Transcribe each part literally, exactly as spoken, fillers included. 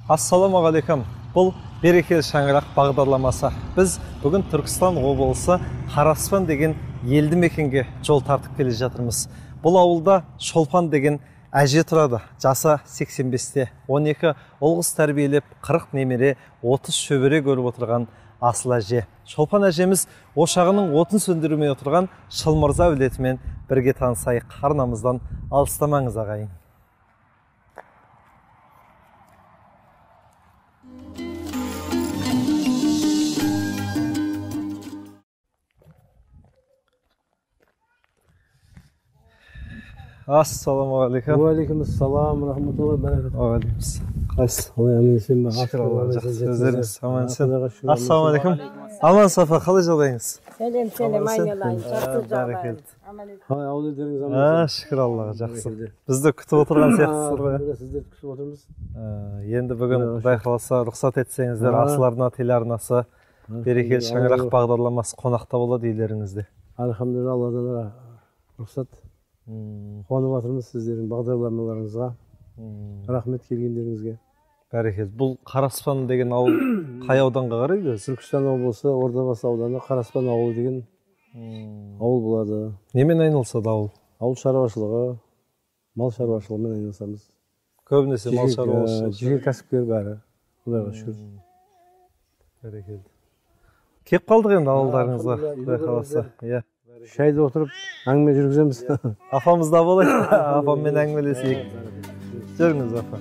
Ассалаумағалейкум. Бұл берекелі шаңырақ бағдарламасы. Біз бүгін Түркістан облысы Қараспан деген елді мекенге жол тартып келе жатырмыз. Бұл ауылда Шолпан деген әже тұрады. Жасы сексен бесте, он екі ұл қыз тәрбиелеп, қырық немере, отыз шөбере көріп отырған асыл әже. Шолпан әжеміз ошағының отын сөндірмей отырған Шылмырза әулетімен бірге танысайық. Арнамыздан алыстамаңыз ағайын. Ассалаумағалейкум. Уалейкум ассалам, рахматуллах, баракатух. Уағалейкум. Қайсыз? Ой, аман-есен бе? Шүкір Аллаға, жақсы. Өздеріңіз аман-есен. Ассалаумағалейкум. Аман сафа, қалай жағдайыңыз? Сәлем, сәлем, айналайын. Жақсы жағдайым. Қалай ауыл елдеріңіз аман? Шүкір Аллаға, жақсы. Бізді күтіп отырған сияқтысыздар ғой. Сіздерді күтіп отырмыз. Енді бүгін Құдай қаласа рұқсат етсеңіздер, Асыл арна телеарнасы берекелі шаңырақ бағдарламасы қонақта болады үйлеріңізде. Альхамдулилля, Алладан рұқсат. Қуанып жатырмыз сіздердің бағдарламаларыңызға. Рахмет келгендеріңізге. Бәрекелді. Бұл Қараспан деген ауыл қай ауданға қарайды? Түркістан облысы Ордабасы ауданы Қараспан ауылы деген ауыл болады. Немен айналысады ауыл? Ауыл шаруашылығы, мал шаруашылығымен айналысамыз. Көбінесе мал шаруашылығы. Жеке кәсіпкер бәрі. Құдайға шүкір. Бәрекелді. Кеп қалдық енді ауылдарыңызға, Құдай қаласа. Иә. Шайды отырып, әңгіме жүргіземіз. Апамызда болайық, апаммен әңгімелесейік. Жүріңіз, апа.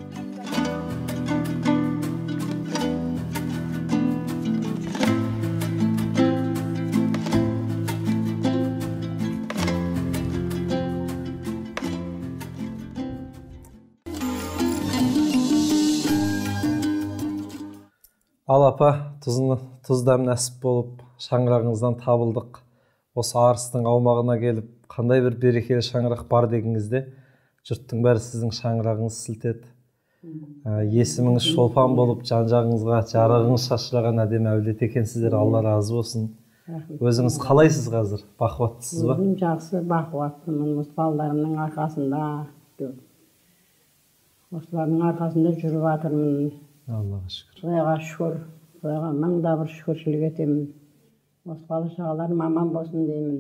Ал апа, тұз дәм нәсіп болып, шаңырағыңыздан табылдық. Осы арыстың аумағына келіп, қандай бір берекелі шаңырақ бар дегеніңізде, жұрттың бәрі сіздің шаңырағыңыз сілтеді. Есіміңіз Шолпан болып, жан-жағыңызға жарығыңыз шашыраған әдемі әулет екенсіздер, Алла разы болсын. Өзіңіз қалайсыз қазір? Бақуаттысыз ба? Өзім жақсы бақуаттымын, осы балаларымның арқасында. Осылардың арқасында жүріп жатырмын. Аллаға шүкір. Құдайға шүкір, Құдайға мыңда бір шүкіршілік етемін. Осы бала шағаларым аман болсын деймін.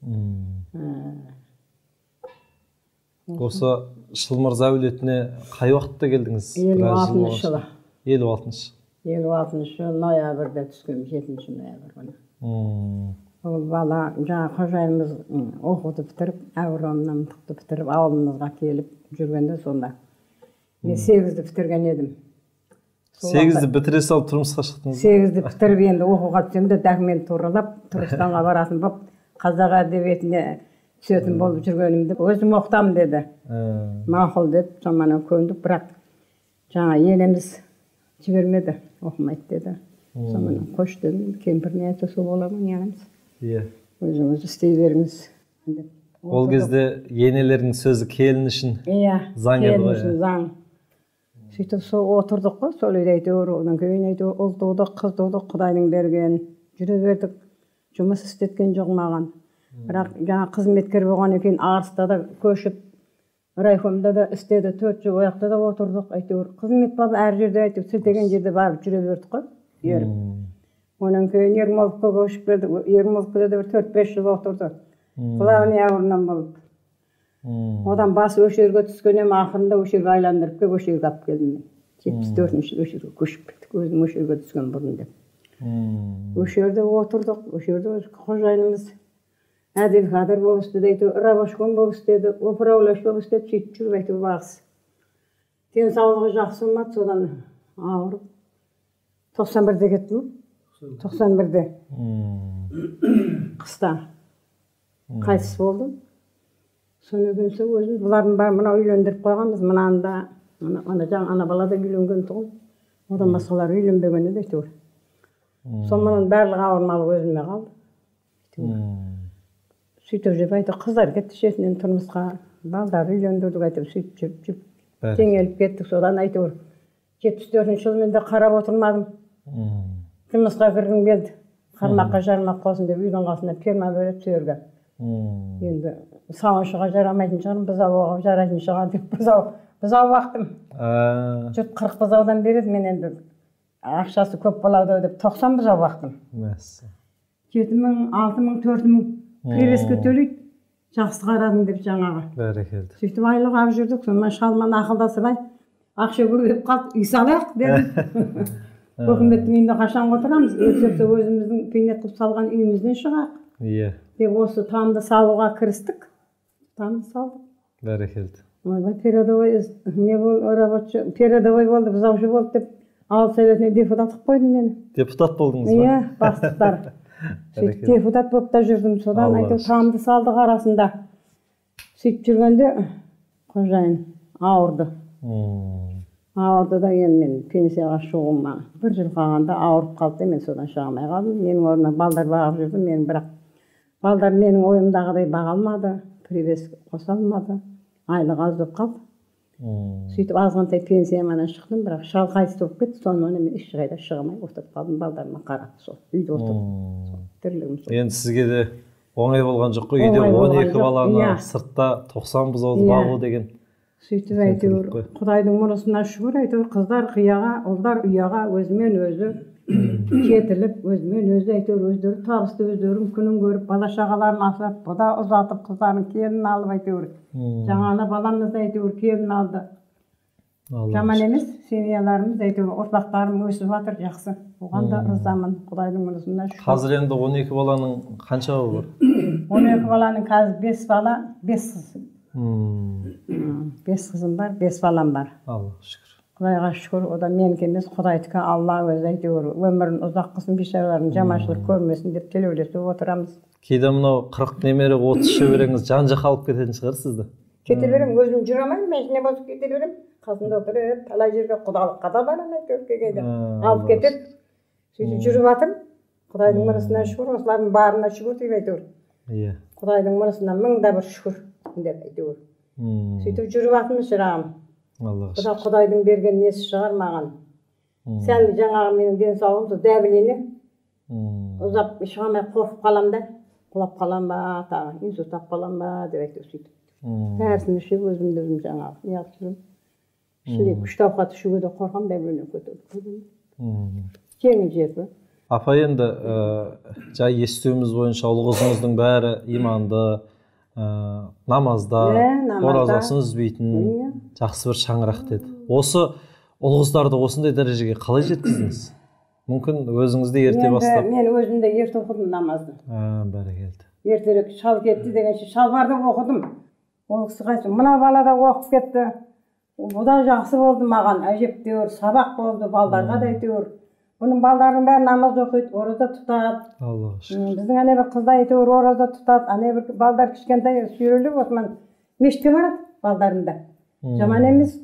Осы Шылмырза әулетіне қай уақытта келдіңіз? елу алтыншы жылы. елу алтыншы. елу алтыншы ноябрьда түскен, жетінші ноябрь күні. Ол бала, жаңа қожайынымыз оқуды бітіріп, әуромнан тұқты бітіріп, ауылымызға келіп жүргенде сонда. Мен сегізді бітірген едім. Сегізді бітіре салып тұрмысқа шықтыңыз? Сегізді бітіріп енді оқуға түсем де документ туралап, Түркістанға баратын болып, қазақ әдебиетіне түсетін болып жүргенімді өзім оқытамын деді. Мақұл деп, сонымен көндік, бірақ жаңа енеміз жібермеді, оқымайды деді. Сонымен қош дедім, кемпіріне айтса сол болады ма, неғымыз? Өзіңіз істей беріңіз. Ол кезде енелердің сөзі келін үшін заң еді ғой? Келін үшін заң. Сөйтіп сол отырдық қой, сол үйде әйтеуір, одан кейін әйтеуір ұл туды, қыз туды, Құдайдың берген. Жүре бердік, жұмыс істеткен жоқ маған. Бірақ жаңа қызметкер болған екен, Арыста да көшіп, райкомда да істеді, төрт жыл ояқта да отырдық, әйтеуір. Қызмет бабы әр жерде әйтеуір, сілтеген жерде барып жүре бердік қой, еріп. Онан кейін Ермоловқа көшіп келдік, Ермоловқа да бір төрт-бес жыл отырды. Құлағын яғырынан болып. Одан басы өшерге түскенем, ақырында өшерге айландырып кеп, өшерге алып келдім. жетпіс төртінші өшерге көшіп кеттік, өзім өшерге түскен бұрын деп. Өшерде отырдық, өшерде қожайынымыз әділ қадыр болып істеді, әйтеуір рабашком болып істеді, управляш болып істеді, сөйтіп жүріп әйтеуір бағыс. Денсаулығы жақсы болмады, содан ауырып. тоқсан бірде кеттім, тоқсан бірде. Қыста қайтыс болдым. Соны көрсе өзіміз бұлардың бар, мына үйлендіріп қойғанбыз, мынаны да, ана жаңа ана бала да үйленген тұғын. Одан басқалар үйленбеген еді әйтеуір. Сонымен барлығы ауырмалық өзіме қалды. Сөйтіп жүріп әйтеуір қыздар кетті шетінен тұрмысқа, балдар үйлендірдік әйтеуір сөйтіп жүріп жүріп. Теңеліп кеттік, содан әйтеуір жетпіс төртінші жылы мен де қарап отырмадым. Тұрмысқа кіргім келді. Қармаққа жармақ қосын деп үйдің қасында перма беріп сөйерге. Енді сауыншыға жарамайтын шығар, бұзау оғып жарайтын шығар деп бұзау бұзау бақтым. Ә, Жұрт қырық бұзаудан береді, мен енді ақшасы көп болады деп тоқсан бұзау бақтым. мәссі. жеті мың, алты мың, төрт мың привеске төлейді. Жақсы қарадың деп жаңағы. Бәрекелді. Сөйтіп айлық алып жүрдік, сонымен шалман ақылдасып ай, ақша көбейіп қалды, үй салайық дедім. Өкіметтің үйінде қашан отырамыз, өтсекте өзіміздің пейнет қылып салған үйімізден шығақ. Иә, Деп осы тамды салуға кірістік. Тамды салдық. бәрекелді. Ойбай, передовой, не бол, рабочий, передовой болды, бұзаушы болды деп, ауыл советіне депутат қылып қойды мені. Депутат болдыңыз ба? Иә, бастықтар. Сөйтіп депутат болып та жүрдім, содан Алла әйтеуір шүкір. тамды салдық арасында. Сөйтіп жүргенде қожайын ауырды. М, Ауырды да енді мен пенсияға шығуыма бір жыл қалғанда ауырып қалды, мен содан шыға алмай қалдым. Менің орнына балдар бағып жүрдім, мен бірақ балдар менің ойымдағыдай баға алмады, привес қоса алмады, айлық аз болып қалды. м, Сөйтіп азғантай пенсиямнан шықтым, бірақ шал қайтыс болып кетті, сонымен мен ешқайда шыға алмай отырып қалдым, балдарыма қарап сол үйде отырып. м. Тірлігім сол. Енді сізге де оңай болған жоқ қой, үйде Оңай он болған екі жоқ, баланы иә. сыртта тоқсан бұзауды Иә. бағу деген. Сөйтіп Үлкен әйтеуір тірлік қой. Құдайдың мұнысына шүкір, әйтеуір қыздар қияға, ұлдар ұяға өзімен өзі кетіліп, өзімен өзі әйтеуір өздері табысты, өздері күнін көріп, бала шағаларын асырап, бұда ұзатып, қыздарын келін алып әйтеуір. М, Жаңағы баламыз да әйтеуір келін алды. Алла Жаман шүкір. емес, семьяларымыз әйтеуір ұрпақтарым өсіп жатыр, жақсы. Оған да ризамын, Құдайдың мұнысына шүкір. Қазір енді он екі баланың қаншауы бар? он екі баланың қазір бес бала, бес қыз. М, М, бес қызым бар, бес балам бар. Алла шүкір. Құдайға шүкір, одан менікі емес, Құдайдікі, Алла өзі әйтеуір өмірін ұзақ қылсын, бейшаралардың жаманшылық көрмесін деп тілеулесіп отырамыз. Кейде мынау қырық немере отыз шөбереңіз жан жаққа алып кететін шығар сізді. Кете беремін, өзім жүре алмаймын, мәшине басып кете беремін. Қасында отырып, талай жерге құдалыққа да барамын әйтеуір кей-кейде. Ә, Алып кетеді. Сөйтіп жүріп жатырмын. Құдайдың мырысына шүкір, осылардың барына шүкір деп әйтеуір. Иә. Құдайдың мырысына мың да бір шүкір деп әйтеуір. М, Сөйтіп жүріп жатырмыз шырағым. Аллаға Құда шүкір. Құдайдың берген несі шығар маған. М, Сәл жаңағы менің денсаулығым сол дәбілені м, ұзап шыға алмай қорқып қалам да, құлап қалам ба, тағы инсульт тап қалам ба деп әйтеуір сөйтіп. м, Дәрісін ішіп өзімді өзім жаңағы неғып жүрмін. Ішілеп күшті ауқат ішуге де қорқамын, дәбілені көтеріп. м. Жеңіл жеті. Апа енді ә, жай естуіміз бойынша ұл қызыңыздың бәрі иманды, ә, намазда, Иә, намазда. оразасын үзбейтін, Иә. жақсы бір шаңырақ деді. Осы ұл қыздарды осындай дәрежеге қалай жеткіздіңіз? Мүмкін өзіңіз де ерте Енді бастап. мен өзімде ерте оқыдым намазды. Ә, бәрекелді. Ертерек шал кетті дегенше шалбарды оқыдым. Ол кісі қайсы, мына бала да оқып кетті. Бұда жақсы болды маған, әжептеуір сабақ болды, балдарға да әйтеуір. Бұның балдарының бәрі намаз оқиды, ораза тұтады. Аллаға шүкір. М, Біздің ане бір қызда әйтеуір ораза тұтады, ане бір балдар кішкентай сүйрелеп осымен мешітке барады балдарында. Жаман емес.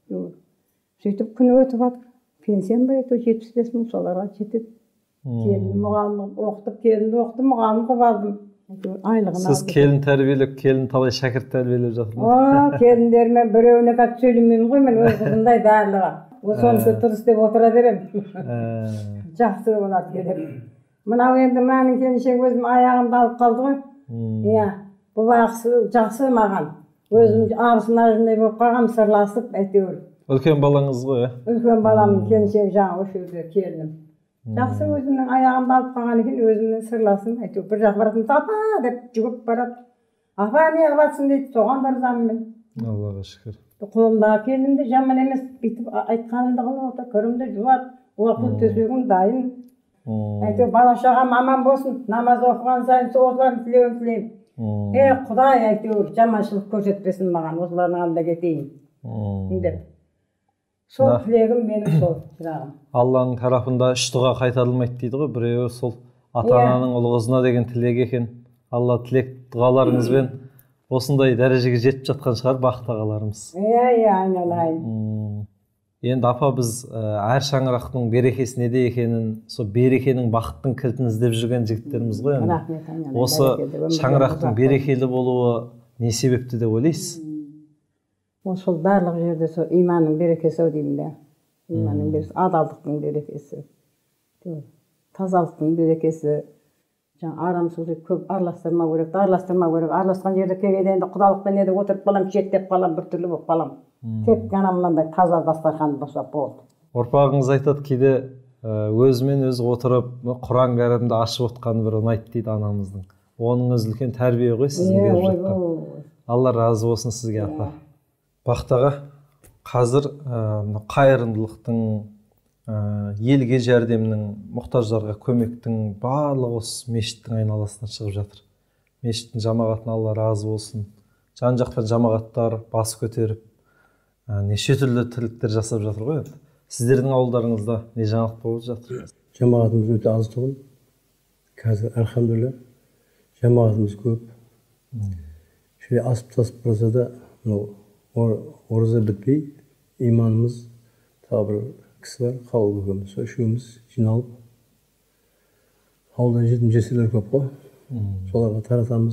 Сөйтіп күн өтіп жатыр. Пенсиям бар әйтеуір жетпіс бес мың соларға жетеді. Келін мұғалім оқытып, келінді оқытып, мұғалім қылып алдым. Әйтеуір айлығын Сіз алдым. келін тәрбиелеп, келін талай шәкірт тәрбиелеп жатыр ма? О, келіндеріме біреуіне қатты сөйлемеймін ғой, мен өз қызымдай барлығы. Ол сонысы дұрыс деп отыра беремін. Ә, Жақсы болады деп. Мынау енді мынаның келіншегі өзім аяғымды алып қалды ғой. м, Иә, бұл жақсы, жақсы маған. Өзім абысын ажындай болып қалғам, сырласып әйтеуір. Үлкен балаңыз ғой, ә? Үлкен баламның келіншегі жаңа осы жерде келінім. Жақсы өзімнің аяғымды алып қалған екен, өзіммен сырласым. Әйтеуір бір жақ баратын апа деп жүгіріп барады. Апа не қылып дейді, соған да ризамын мен. Аллаға шүкір. Қолымдағы келінім де жаман емес, бүйтіп айтқанымды қылып отыр, кірімді жуады, уақыт төсегім дайын. М, Әйтеуір бала шағам аман болсын, намаз оқыған сайын осылардың тілеуін тілеймін. м, Е, Құдай әйтеуір жаманшылық көрсетпесін маған, осылардың алдында кетейін м. деп. Сол Да. тілегім менің сол шырағым. Алланың тарапында үш дұға қайтарылмайды дейді ғой. Біреуі сол ата Иә. ананың ұл қызына деген тілек екен. Алла тілек дұғаларыңызбен осындай дәрежеге жетіп жатқан шығар бақыт ағаларымыз. Иә, иә, айналайын. М, Енді апа біз ә, әр шаңырақтың берекесі неде екенін, сол берекенің бақыттың кілтін іздеп жүрген жігіттеріміз ғой енді. Рахмет, айналайын. Осы Бәрекелді, өмірге шаңырақтың ұзақ берекелі болуы не себепті деп ойлайсыз? Ол сол барлық жерде сол иманның берекесі ау деймін да. Иманның берекесі, адалдықтың берекесі, тазалықтың берекесі. Жаңа арамсыздық көп араластырмау керек, араластырмау керек. Араласқан жерде келгенде енді құдалықпен енді отырып қалам, шеттеп қалам, біртүрлі болып қалам. Тек қана мынандай таза дастархан болса болды. Ұрпағыңыз айтады кейде өзімен өзі отырып Құран кәрімді ашып отқан бір ұнайды дейді анамыздың. Оның өзі үлкен тәрбие ғой сіздің беріп жатқан. Алла разы болсын сізге апа. Бақтаға қазір қайырымдылықтың, елге жәрдемнің, мұқтаждарға көмектің барлығы осы мешіттің айналасынан шығып жатыр. Мешіттің жамағатына Алла разы болсын. Жан жақтан жамағаттар бас көтеріп, неше түрлі тірліктер жасап жатыр ғой. Сіздердің ауылдарыңызда не жаңалық болып жатыр? Жамағатымыз өте аз тұғын. Қазір альхамдулилля жамағатымыз көп. Шөyle асып тасып барса да, ораза бітпей, иманымыз тағы бір кісі бар, қауыл көкеміз. Сол үшеуміз жиналып, ауылда жетім жесірлер көп қой. Соларға таратамыз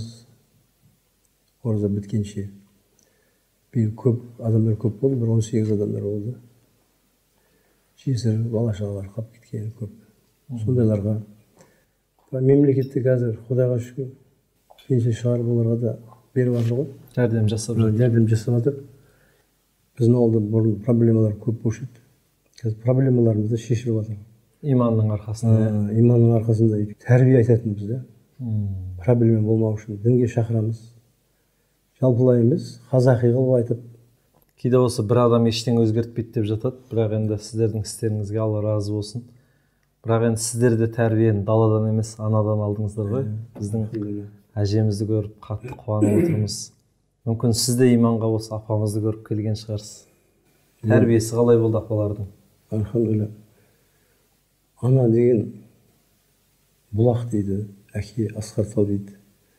ораза біткенше. Биыл көп адамдар көп болды, бір он сегіз адамдар болды. Жесір, бала-шағалар қап кеткен көп. Сондайларға мемлекетте қазір Құдайға шүкір пенсия шығарып оларға да беріп жатыр ғой. Жәрдем жасап жатыр. Жәрдем жасап жатыр. Біздің ауылда бұрын проблемалар көп болушы еді. Қазір проблемаларымызды шешіліп жатыр. Иманның арқасында. Иманның арқасында тәрбие айтатынбыз да. Проблема болмау үшін дінге шақырамыз. Жалпылай емес, қазақи қылып айтып. Кейде осы бір адам ештеңе өзгертпейді деп жатады, бірақ енді сіздердің істеріңізге Алла разы болсын. Бірақ енді сіздер де тәрбиені даладан емес, анадан алдыңыздар ғой. Біздің әжемізді көріп қатты қуанып отырмыз. Мүмкін сіз де иманға осы апамызды көріп келген шығарсыз. Тәрбиесі қалай болды апалардың? Альхамдулилля. Ана деген бұлақ дейді, әке асқар тау дейді.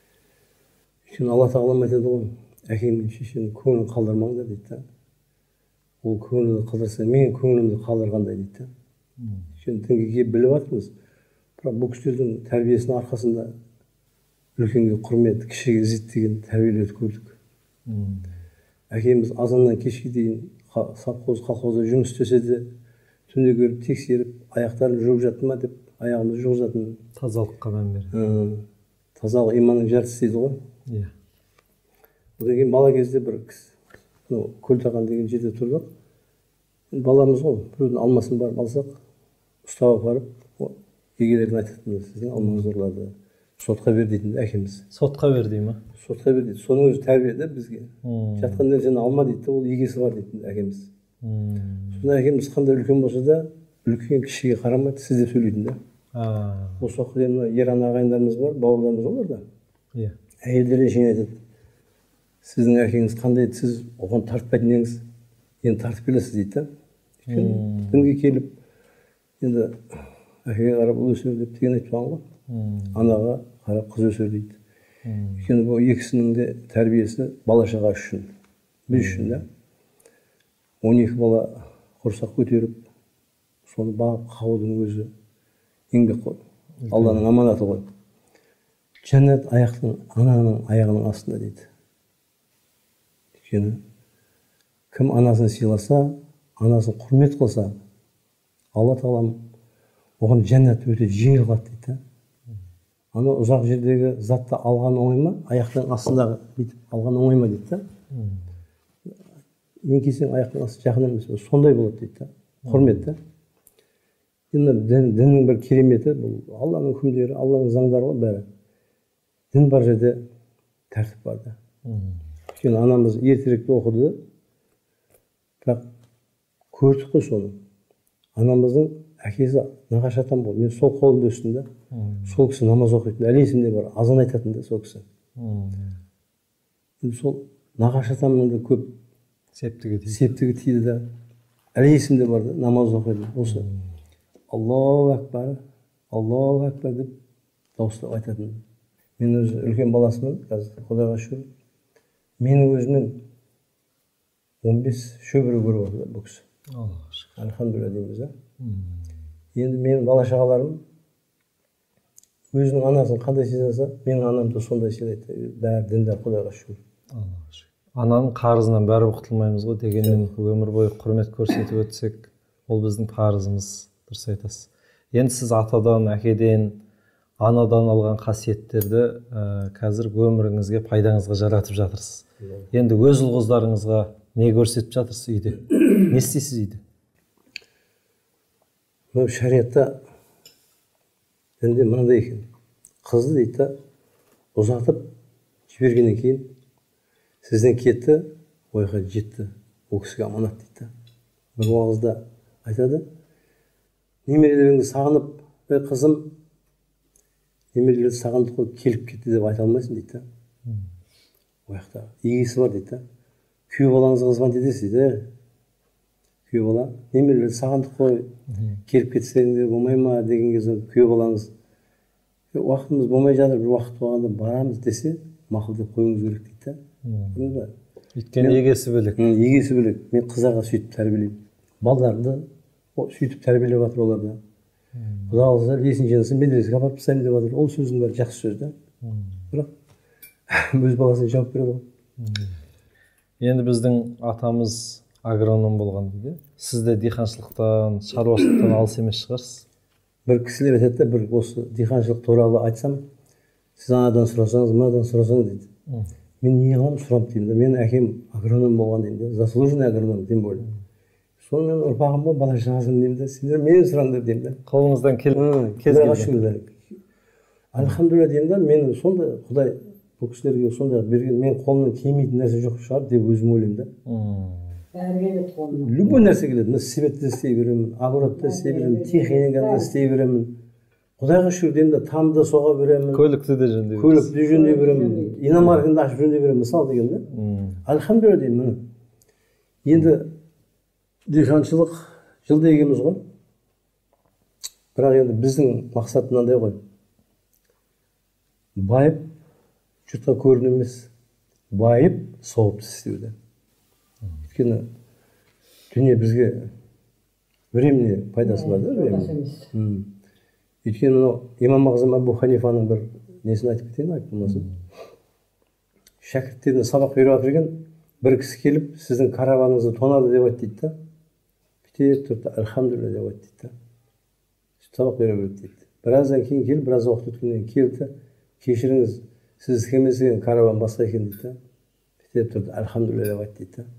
Үшін Алла тағалам айтады ғой, әкең мен шешенің көңілін қалдырмаңдар дейді. Ол көңілді қалдырса, менің көңілімді қалдырғандай дейді. Үшін дінге келіп біліп жатырмыз. Бірақ бұл кісілердің тәрбиесінің арқасында үлкенге құрмет, кішіге ізет деген тәрбиелерді көрдік. Әкеміз азаннан кешке дейін совхоз, колхозда жұмыс істесе де, түнде көріп тексеріп, аяқтарын жуып жатты ма деп, аяғымызды жуғызатын. Тазалыққа мән береді. Тазалық иманның жартысы дейді ғой. Иә. Одан кейін бала кезде бір Көлтаған деген жерде тұрдық. Баламыз ғой, біреудің алмасын барып алсақ, ұстап апарып, егелердің айтатынды, сіздің алмаңыз ұрлады, сотқа бер дейтін әкеміз. Сотқа бер дей ма? Сотқа бер дейді. Соның өзі тәрбие де бізге. Жатқан нәрсені алма дейді, ол егесі бар дейтін әкеміз. Сонда әкеміз қандай үлкен болса да, үлкен кішіге қарамайды, сіз деп сөйлейтін да. Осы уақытта ер ана ағайындарымыз бар, бауырларымыз олар да. Иә. Әйелдер жиын айтады. Сіздің әкеңіз қандай еді, сіз оған тартпайтын едіңіз, енді тартып келесіз дейді. Дінге келіп, енді әкеге қарап ұл өсер деп деген айтпаған ғой. Анаға қарап қыз өсер дейді. Өйткені бұл екісінің де тәрбиесі бала-шаға үшін, біз үшін да. он екі бала құрсақ көтеріп, соны бағып қағудың өзі еңбек қой. Алланың аманаты ғой. Жәннат аяқтың, ананың аяғының астында дейді. Өйткені кім анасын сыйласа, анасын құрмет қылса, Алла тағалам оған жәннат өте жеңіл қылады дейді. Ана ұзақ жердегі затты алған оңай ма, аяқтың астындағы бүйтіп алған оңай ма дейді. Еңкейсең аяқтың асты жақын емес, сондай болады дейді. Құрмет та. Енді діннің бір кереметі, бұл Алланың үкімдері, Алланың заңдары ғой бәрі. Дін бар жерде тәртіп бар да. Өйткені анамыз ертеректе оқыды, бірақ көрдік қой соны. Анамыздың әкесі нағашы атам болды. Мен сол қолында өстім да. Сол кісі намаз оқитын, әлі есімде бар, азан айтатын да сол кісі. Енді сол нағашы атамның да көп септігі тиді да. Әлі есімде бар да, намаз оқитын. Осы Аллаху акбар, Аллаху акбар деп дауыстап айтатын. Мен өзі үлкен баласымын, қазір Құдайға шүкір. Менің өзімнен он бес шөбере көріп отыр бұл кісі. Альхамдулилля дейміз да. Енді менің бала-шағаларым өзінің анасын қандай сезаса, менің анамды сондай сыйлайды. Бәрі діндар, Құдайға шүкір. Ананың қарызынан бәрі құтылмаймыз ғой, дегенмен өмір бойы құрмет көрсетіп өтсек, ол біздің парызымыз. Дұрыс айтасыз. Енді сіз атадан, әкеден, анадан алған қасиеттерді қазір өміріңізге, пайдаңызға жаратып жатырсыз. Енді өз ұл-қыздарыңызға не көрсетіп жатырсыз үйде? Не істейсіз үйде? Мынау шариғатта дінде мынандай екен. Қызды дейді да ұзатып жібергеннен кейін сізден кетті, ойға жетті, ол кісіге аманат дейді да. Бір уағызда айтады, немерелеріңді сағынып, ей қызым, немерелерді сағындық қой, келіп кетті деп айта алмайсың дейді да. Ол жақта егесі бар дейді да. Күйеу балаңызға қызмет етесіз дейді. Күйеу бала, немерелерді сағындық қой, келіп кетсеңдер болмай ма деген кезде күйеу балаңыз уақытымыз болмай жатыр, бір уақыт болғанда барамыз десе, мақұл деп қоюыңыз керек дейді да. Өйткені егесі бөлек. Егесі бөлек. Мен қыздарға сөйтіп тәрбиелеймін. Балаларды сөйтіп тәрбиелеп жатыр олар да. Құда қаласа есін жинаса медресеге апарып тастаймын деп жатыр. Ол сөздің бәрі жақсы сөз да. Бірақ өз баласына жауап береді ғой. Енді біздің атамыз агроном болған дейді. Сіз де диқаншылықтан, шаруашылықтан алыс емес шығарсыз. Бір кісілер айтады да, бір осы диқаншылық туралы айтсам, сіз анадан сұрасаңыз, мынадан сұрасаңыз дейді. Мен не қыламын сұрамын деймін да. Менің әкем агроном болған деймін да, заслуженный агроном тем более. Сонымен ұрпағым ғой, бала шағасым деймін да, сендер менен сұраңдар деймін да. Қолыңыздан келіп кез келген. Альхамдулилля деймін да, мен сондай Құдай бұл кісілерге сондай берген, мен қолымнан келмейтін нәрсе жоқ шығар деп өзім ойлаймын да. Бәрі келеді қолымнан. Любой нәрсе келеді. Мына светті істей беремін, огородта істей беремін, техникада істей беремін. Құдайға шүкір деймін да, тамды соға беремін. Көлікті де жөндей беремін. Көлікті жөндей беремін. Иномарканы ашып жөндей беремін, мысалы деген да. Альхамдулилля деймін. Енді диқаншылық жылда егеміз ғой. Бірақ енді біздің мақсат мынандай ғой. Байып жұртқа көріну емес, байып сауапсыз істеуде. Өйткені дүние бізге времени пайдасы бар да, времени. Өйткені мынау имам ағзам Абу Ханифаның бір несін айтып кетейін, айтып болмасын. Шәкірттеріне сабақ беріп жатыр екен, бір кісі келіп, сіздің караваныңызды тонады деп айтты дейді да. Бүйтіп тұрды, альхамдулилля деп айтты дейді да. Сабақ бере береді дейді. Біраздан кейін келіп, біраз уақыт өткеннен кейін келді, кешіріңіз, сіз келмес екен, караван басқа екен дейді да. Бүйтіп тұрды, альхамдулилля деп айтты дейді да.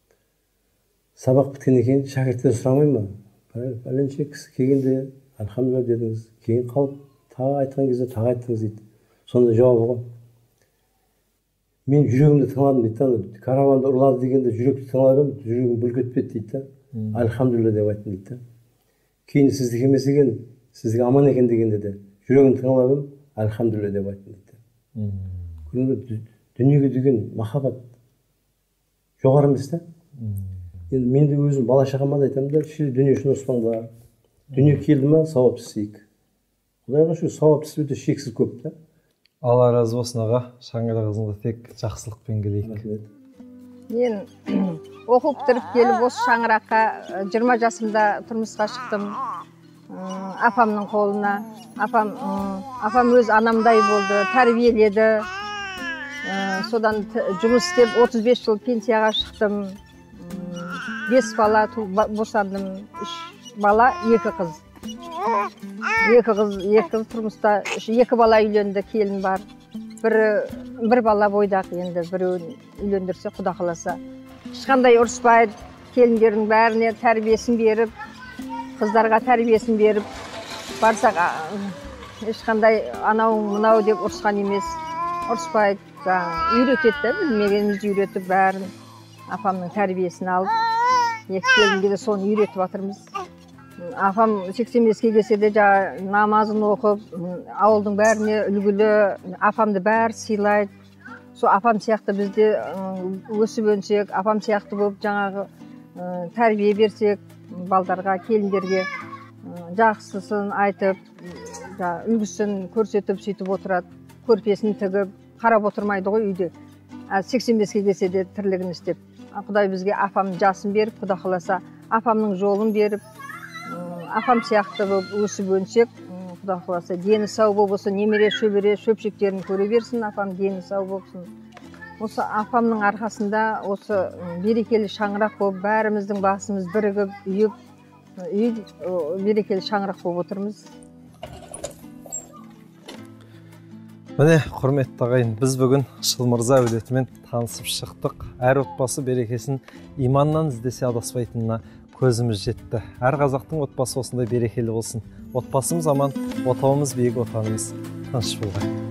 Сабақ біткеннен кейін шәкірттер сұрамай ма? Пәленше кісі келгенде альхамдулилля дедіңіз, кейін қалып, тағы айтқан кезде тағы айттыңыз дейді. Сонда жауабы ғой. Мен жүрегімді тыңладым дейді да. Караванды ұрлады дегенде жүректі тыңладым, жүрегім бүлк етпеді дейді да. Альхамдулилля деп айттым дейді да. Кейін сіздікі емес екен, сіздікі аман екен дегенде де жүрегімді тыңладым, альхамдулилля деп айттым дейді. Дүниеге деген махаббат жоғары емес та. Енді мен де өзім бала шағама да айтамын да, шел дүние үшін ұрыспаңдар. Дүние келді ма, сауап істейік. Құдайға шүкір, сауап өте шексіз көп та. Алла разы болсын аға, шаңырағыңызда тек жақсылықпен келейік. Мен оқып бітіріп келіп осы шаңыраққа жиырма жасымда тұрмысқа шықтым. Апамның қолына. Апам, апам өз анамдай болды, тәрбиеледі. Содан жұмыс істеп отыз бес жыл пенсияға шықтым. Бес бала босандым, үш бала, екі қыз. Екі қыз, екі қыз тұрмыста, екі бала үйленді, келін бар. Бір бала бойдақ енді, біреуін үйлендірсе, Құда қаласа. Ешқандай ұрыспайды, келіндердің бәріне тәрбиесін беріп, қыздарға тәрбиесін беріп, барсақ, ешқандай анау мынау деп ұрысқан емес, ұрыспайды. Үйретеді, білмегенімізді үйретіп бәрін. Апамның тәрбиесін алып, екі келінге де соны үйретіп жатырмыз. Апам сексен беске келсе де намазын оқып, ауылдың бәріне үлгілі, апамды бәрі сыйлайды. Сол апам сияқты бізде өсіп өнсек, апам сияқты болып жаңағы тәрбие берсек, балдарға, келіндерге жақсысын айтып, үлгісін көрсетіп сөйтіп отырады. Көрпесін тігіп, қарап отырмайды ғой үйде. сексен беске келсе де тірлігін істеп. Құдай бізге апам жасын беріп, Құда қаласа апамның жолын беріп, апам сияқты болып өсіп өнсек, Құда қаласа дені сау болсын, немере шөбере шөпшектерін көре берсін, апам дені сау болсын. Осы апамның арқасында осы берекелі шаңырақ болып, бәріміздің басымыз бірігіп, үйіп, үй берекелі шаңырақ болып отырмыз. Міне, құрметті ағайын, біз бүгін Шылмырза әулетімен танысып шықтық. Әр отбасы берекесін иманнан іздесе адаспайтынына көзіміз жетті. Әр қазақтың отбасы осындай берекелі болсын. Отбасымыз аман, отауымыз биік, отанымыз тыныш болғай.